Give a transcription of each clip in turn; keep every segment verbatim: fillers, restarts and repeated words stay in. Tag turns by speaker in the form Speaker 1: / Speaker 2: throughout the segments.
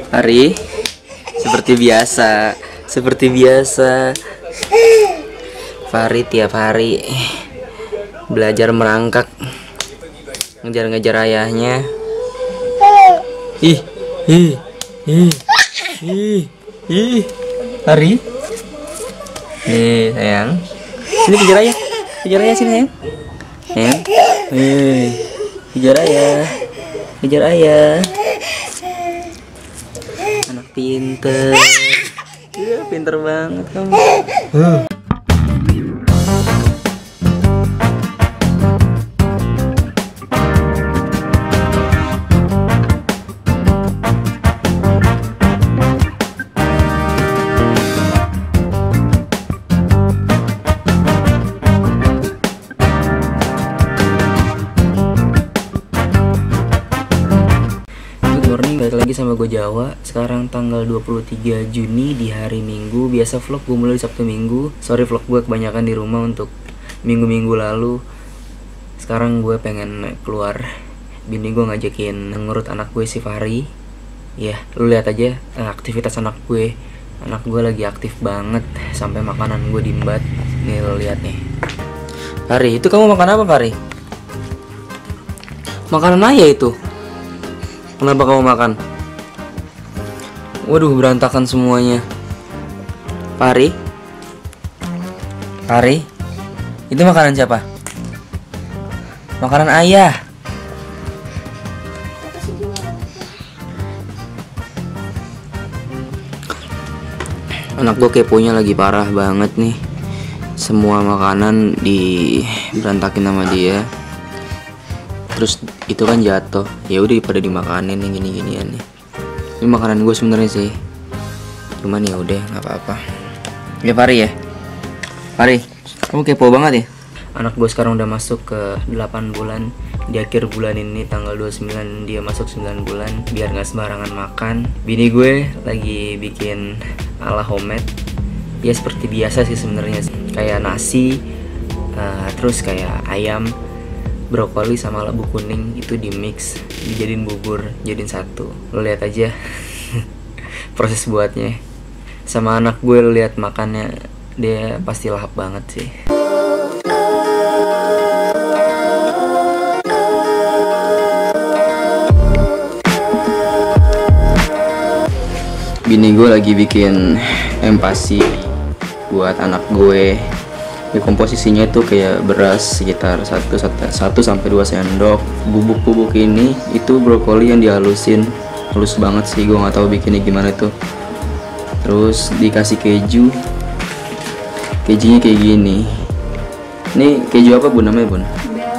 Speaker 1: Hari seperti biasa, seperti biasa. Fahri tiap hari belajar merangkak, ngejar-ngejar ayahnya. Ih, ih, ih, ih, ih. Hari, nih sayang, sini kejar ayah, kejar ayah sini sayang. Sayang, nih, kejar ayah, kejar ayah. Anak pinter, ya pinter banget kamu. Huh. Balik lagi sama gue Jawa. Sekarang tanggal dua puluh tiga Juni di hari Minggu. Biasa vlog gue mulai di Sabtu Minggu. Sorry vlog gue kebanyakan di rumah untuk minggu-minggu lalu. Sekarang gue pengen keluar. Bini gue ngajakin ngurut anak gue si Fahri. Ya, lu lihat aja aktivitas anak gue. Anak gue lagi aktif banget sampai makanan gue diembat. Nih lu lihat nih. Fahri, itu kamu makan apa Fahri? Makanan ayah itu. Kenapa kamu makan? Waduh, berantakan semuanya. Fahri? Fahri? Itu makanan siapa? Makanan ayah. Anak gue keponya lagi parah banget nih. Semua makanan di berantakin sama dia. Terus itu kan jatuh, ya udah pada dimakanin yang gini-ginian nih. Ini makanan gue sebenarnya sih, cuman ya udah nggak apa-apa. Ya Fahri ya, Fahri, kamu kepo banget ya. Anak gue sekarang udah masuk ke delapan bulan. Di akhir bulan ini tanggal dua puluh sembilan dia masuk sembilan bulan. Biar nggak sembarangan makan, bini gue lagi bikin ala homemade. Ya seperti biasa sih sebenarnya, kayak nasi, uh, terus kayak ayam, brokoli sama labu kuning itu di mix, dijadiin bubur, jadiin satu. Lo lihat aja proses buatnya. Sama anak gue lo lihat makannya, dia pasti lahap banget sih. Bini gue lagi bikin empasi buat anak gue. Ya, komposisinya itu kayak beras sekitar satu sampai dua sendok. Bubuk-bubuk ini itu brokoli yang dihalusin, halus banget sih, gue nggak tahu bikinnya gimana tuh. Terus dikasih keju, kejunya kayak gini. Ini keju apa bun namanya bun?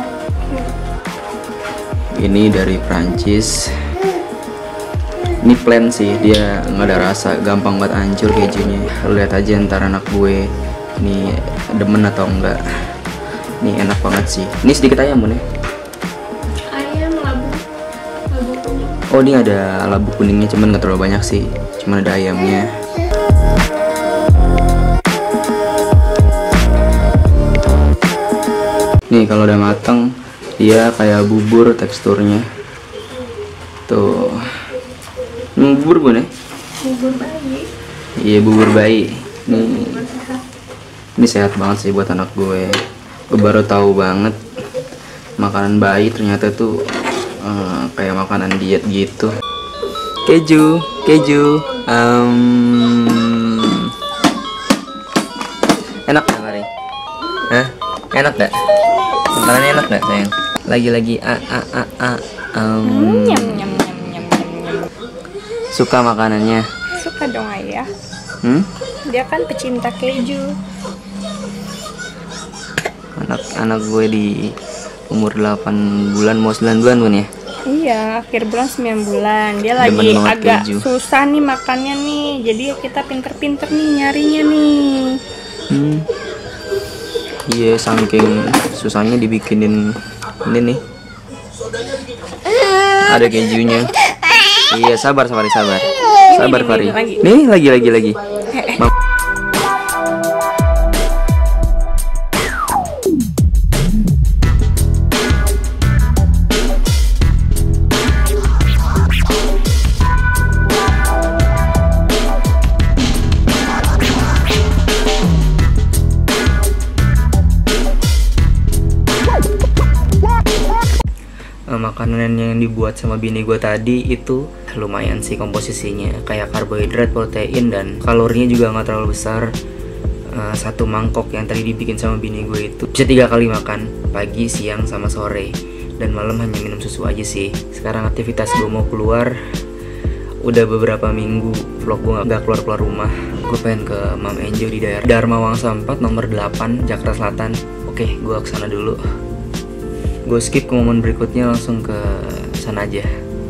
Speaker 1: Ini dari Prancis. Ini plain sih, dia nggak ada rasa, gampang banget hancur kejunya. Lihat aja ntar anak gue ini demen atau enggak. Ini enak banget sih. Ini sedikit ayam bun ya?
Speaker 2: Ayam labu, labu kuning.
Speaker 1: Oh ini ada labu kuningnya, cuman nggak terlalu banyak sih, cuman ada ayamnya. Nih kalau udah mateng dia kayak bubur teksturnya. Tuh. Ini bubur bun ya?
Speaker 2: Bubur bayi.
Speaker 1: Iya bubur bayi. Nih. Ini sehat banget sih buat anak gue. Gue baru tahu banget makanan bayi ternyata tuh uh, kayak makanan diet gitu. Keju, keju. Um, enak gak Fahri? Hah? Enak gak? Makanannya enak gak sayang? Lagi-lagi a a a a. Um,
Speaker 2: Nyam nyam nyam nyam nyam.
Speaker 1: Suka makanannya?
Speaker 2: Suka dong ayah.
Speaker 1: Hmm?
Speaker 2: Dia kan pecinta keju.
Speaker 1: Anak-anak gue di umur delapan bulan mau sembilan bulan bun ya?
Speaker 2: Iya, akhir bulan sembilan bulan. Dia
Speaker 1: Demen
Speaker 2: lagi
Speaker 1: banget
Speaker 2: agak
Speaker 1: keju.
Speaker 2: susah nih makannya nih. Jadi kita pinter-pinter nih nyarinya nih.
Speaker 1: Hmm. Iya, saking susahnya dibikinin ini nih. Ada kejunya. Iya, sabar sabar sabar. Sabar Fahri. Nih lagi lagi lagi. Mam makanan yang dibuat sama bini gue tadi itu lumayan sih komposisinya, kayak karbohidrat, protein, dan kalorinya juga nggak terlalu besar. Uh, satu mangkok yang tadi dibikin sama bini gue itu bisa tiga kali makan, pagi, siang, sama sore, dan malam hanya minum susu aja sih. Sekarang aktivitas gue mau keluar, udah beberapa minggu vlog gue nggak keluar-keluar rumah. Gue pengen ke Mam Enjo di daerah Dharma Wangsa empat nomor delapan Jakarta Selatan. Oke, gue kesana dulu. Gue skip ke momen berikutnya, langsung ke sana aja.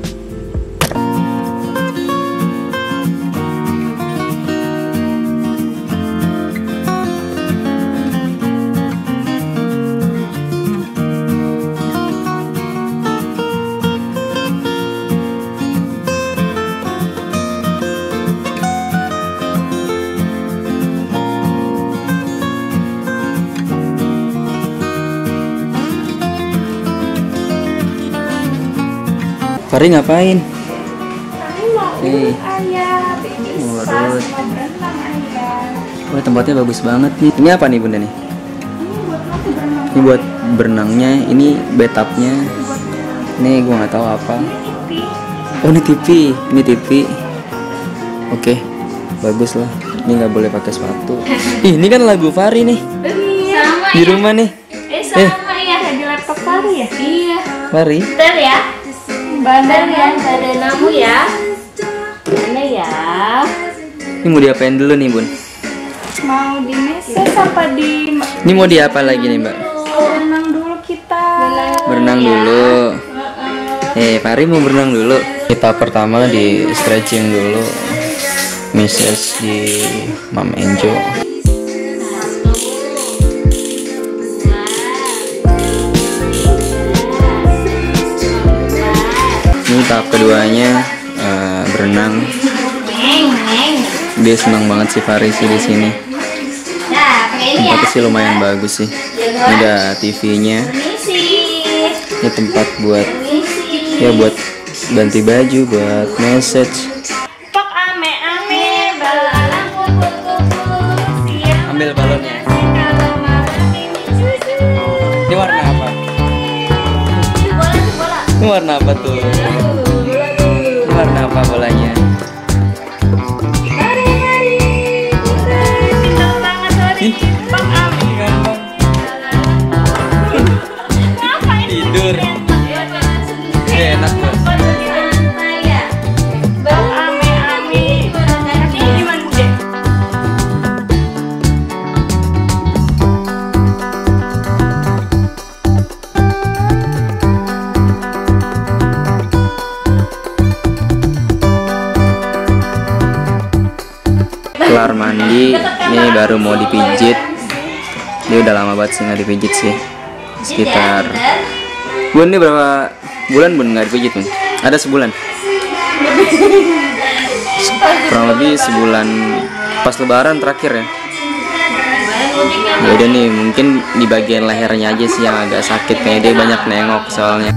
Speaker 1: Fari ngapain?
Speaker 2: Kami mau
Speaker 1: Nih.
Speaker 2: ayah, baby
Speaker 1: Waduh.
Speaker 2: sas, mau berenang ayah.
Speaker 1: Wah, tempatnya bagus banget nih. Ini apa nih bunda nih?
Speaker 2: Ini buat aku berenang.
Speaker 1: Ini buat berenangnya, ini bathtubnya. Nih gue nggak tahu apa.
Speaker 2: Ini
Speaker 1: Oh ini T V, ini T V. Oke, bagus lah. Ini nggak boleh pakai sepatu. Ih, ini kan lagu Fari nih
Speaker 2: Iya. Sama
Speaker 1: di rumah nih.
Speaker 2: Eh sama ya, di laptop Fari ya? Iya.
Speaker 1: Fari.
Speaker 2: Bentar ya. Bandar ya, ada namu ya. Mana ya?
Speaker 1: Ini mau diapain dulu nih bun?
Speaker 2: Mau di meses apa di
Speaker 1: Ini mau diapa lagi nih mbak?
Speaker 2: berenang dulu kita.
Speaker 1: Berenang dulu. Eh, Fari mau berenang dulu. Kita pertama di stretching dulu. Misses di Mam Enjo. Ini tahap keduanya eh, berenang. Dia senang banget sih Fari sih di sini. Tempatnya sih lumayan bagus sih. Ini ada T V-nya. Ini tempat buat ya buat ganti baju, buat message.
Speaker 2: Pok ame ame balalang kupu kupu siang
Speaker 1: Ambil balonnya.
Speaker 2: kalau malam ini susu.
Speaker 1: Ini warna apa?
Speaker 2: Bola bola.
Speaker 1: Ini warna apa tuh? Ini warna apa bolanya?
Speaker 2: Hari hari. Pintar banget hari.
Speaker 1: Ih.
Speaker 2: Pok ame. Ngapain?
Speaker 1: Tidur. Ini enak banget.
Speaker 2: Pok ame ame. Ini gimana Bude?
Speaker 1: Kelar mandi, ini baru mau dipijit. Dia udah lama banget sih nggak dipijit sih. Sekitar Bun, ini berapa bulan Bun nggak dipijit Bun? Ada sebulan? Kurang lebih sebulan pas lebaran terakhir ya. Ya udah nih, mungkin di bagian lehernya aja sih yang agak sakit, kayaknya dia banyak nengok soalnya.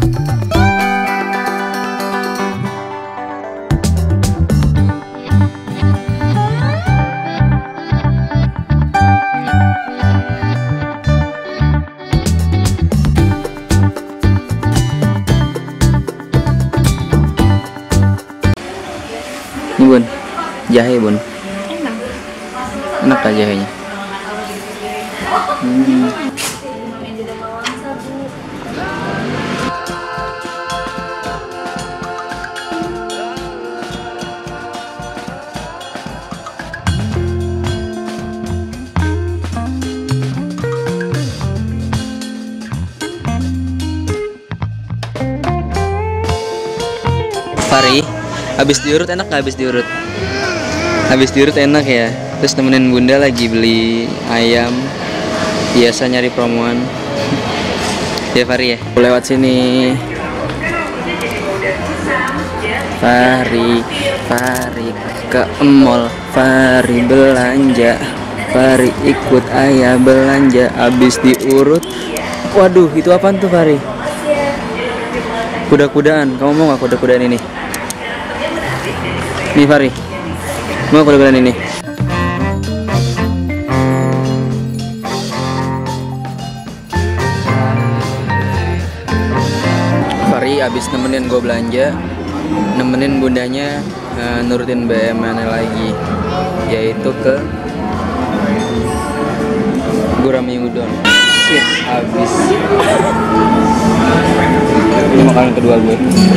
Speaker 1: Ini Bun, jahe Bun.
Speaker 2: Enak.
Speaker 1: Enak kan jahenya? Hmm. Fari, habis diurut enak nggak habis diurut? Habis diurut enak ya. Terus temenin bunda lagi beli ayam. Biasa nyari promoan. Ya Fari ya. Lewat sini. Fari, Fari ke mall. Fari belanja. Fari ikut ayah belanja. Habis diurut. Waduh, itu apaan tuh Fari? Kuda-kudaan. Kamu mau nggak kuda-kudaan ini? Nih Fari, mau kuda-kudaan ini? Fari abis nemenin gue belanja, nemenin bundanya uh, nurutin B M N lagi, yaitu ke gurame udon. Shit, abis. Ini makanan kedua gue.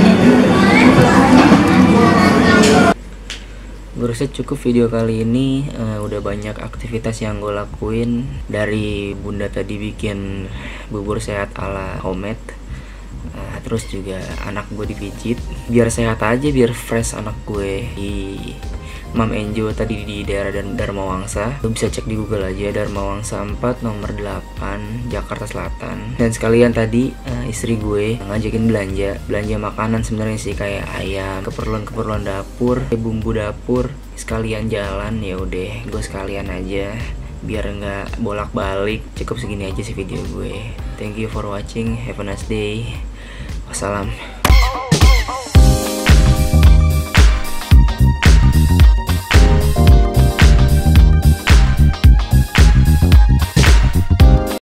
Speaker 1: Gue rasa cukup video kali ini. Uh, udah banyak aktivitas yang gue lakuin. Dari bunda tadi bikin bubur sehat ala homemade, uh, terus juga anak gue dipijit biar sehat aja, biar fresh anak gue. Di Mam Enjo tadi di daerah dan Dharma Wangsa. Lo bisa cek di Google aja, Dharma Wangsa empat nomor delapan Jakarta Selatan. Dan sekalian tadi uh, istri gue ngajakin belanja belanja makanan sebenarnya sih, kayak ayam, keperluan-keperluan dapur, bumbu dapur, sekalian jalan. Ya udah, gue sekalian aja biar nggak bolak-balik. Cukup segini aja sih video gue. Thank you for watching, have a nice day. Wassalam.